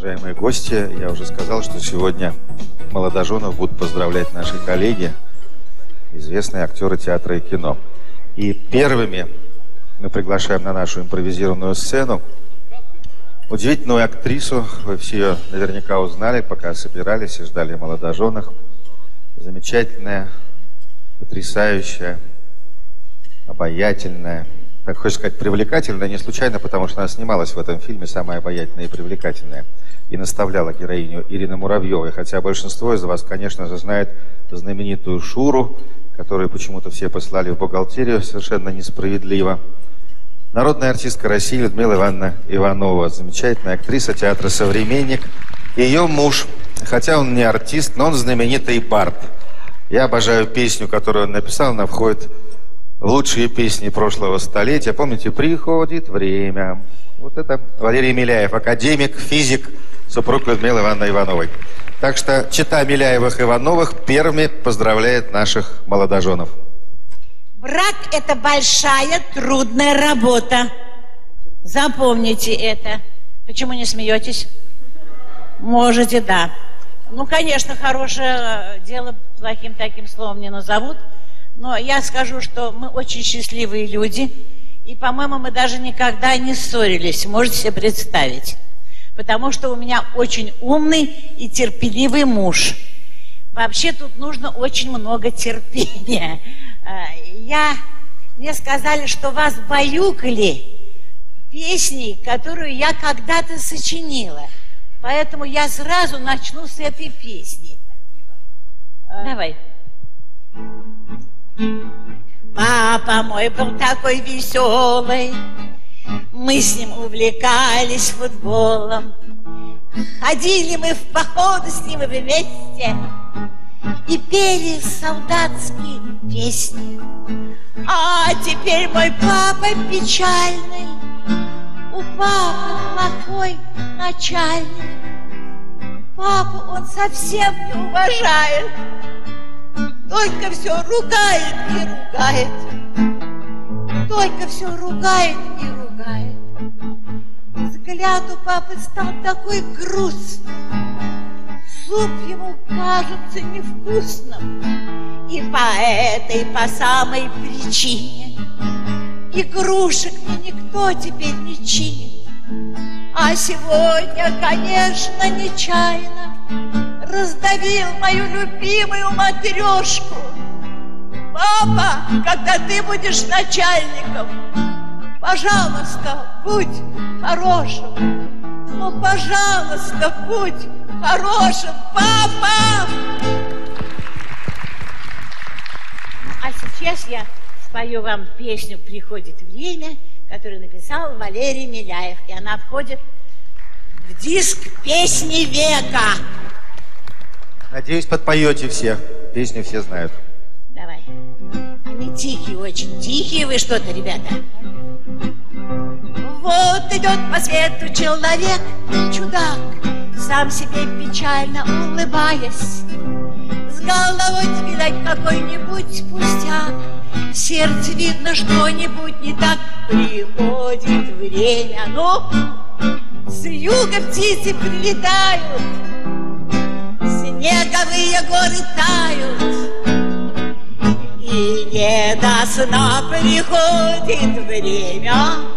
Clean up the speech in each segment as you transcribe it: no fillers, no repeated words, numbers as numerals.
Уважаемые гости, я уже сказал, что сегодня молодоженов будут поздравлять наши коллеги, известные актеры театра и кино. И первыми мы приглашаем на нашу импровизированную сцену удивительную актрису. Вы все ее наверняка узнали, пока собирались и ждали молодоженов. Замечательная, потрясающая, обаятельная, так хочется сказать, привлекательная, не случайно, потому что она снималась в этом фильме, самая обаятельная и привлекательная, и наставляла героиню Ирина Муравьева. Хотя большинство из вас, конечно же, знает знаменитую Шуру, которую почему-то все послали в бухгалтерию совершенно несправедливо. Народная артистка России Людмила Ивановна Иванова, замечательная актриса театра «Современник». Ее муж, хотя он не артист, но он знаменитый бард. Я обожаю песню, которую он написал, она входит в лучшие песни прошлого столетия. Помните, «Приходит время». Вот это Валерий Миляев, академик, физик, супруг Людмилы Ивановны Ивановой. Так что чета Миляевых-Ивановых первыми поздравляет наших молодоженов. Брак – это большая, трудная работа. Запомните это. Почему не смеетесь? Можете, да. Ну, конечно, хорошее дело плохим таким словом не назовут. Но я скажу, что мы очень счастливые люди. И, по-моему, мы даже никогда не ссорились. Можете себе представить. Потому что у меня очень умный и терпеливый муж. Вообще тут нужно очень много терпения. Мне сказали, что вас баюкали песней, которую я когда-то сочинила. Поэтому я сразу начну с этой песни. Давай. Папа мой был такой веселый, мы с ним увлекались футболом. Ходили мы в походы с ним вместе и пели солдатские песни. А теперь мой папа печальный, у папы плохой начальник. Папу он совсем не уважает, только все ругает и ругает. Только все ругает и ругает. Взгляд у папы стал такой грустный, суп ему кажется невкусным. И по самой причине игрушек мне никто теперь не чинит. А сегодня, конечно, нечаянно раздавил мою любимую матрешку. Папа, когда ты будешь начальником, пожалуйста, будь хорошим. Ну, пожалуйста, будь хорошим, папа! А сейчас я спою вам песню «Приходит время», которую написал Валерий Миляев. И она входит в диск «Песни века». Надеюсь, подпоете все. Песню все знают. Давай. Они тихие, очень тихие вы что-то, ребята. Вот идет по свету человек, чудак, сам себе печально улыбаясь. С головой, видать, какой-нибудь пустяк, в сердце видно что-нибудь не так. Приходит время, ну, с юга птицы прилетают, снеговые горы тают, и не до сна приходит время.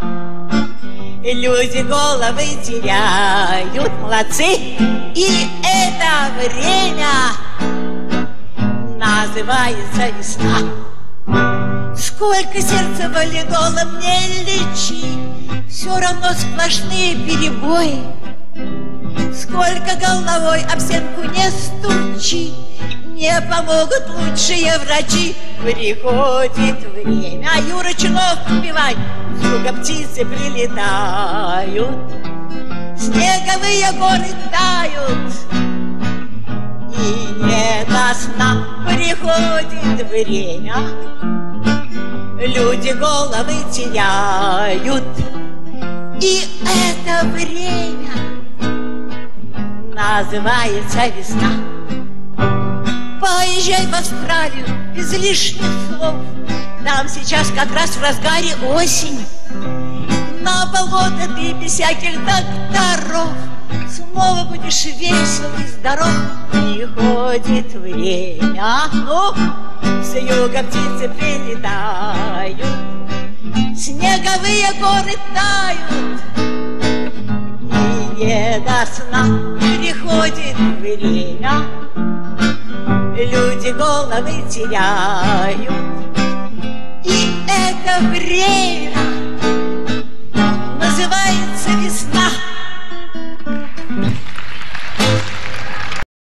Люди головы теряют, молодцы, и это время называется весна. Сколько сердца валидола мне лечи, все равно сплошные перебои. Сколько головой об стенку не стучи, не помогут лучшие врачи. Приходит время, Юра Чунов певай, с юга птицы прилетают, снеговые горы тают, и не до сна приходит время. Люди головы теряют, и это время называется весна. Поезжай в Австралию без лишних слов, там сейчас как раз в разгаре осень. На болото ты без всяких докторов снова будешь весел и здоров. Приходит время, ну, с юга птицы прилетают, снеговые горы тают, и не до сна приходит время. Люди головы теряют, и это время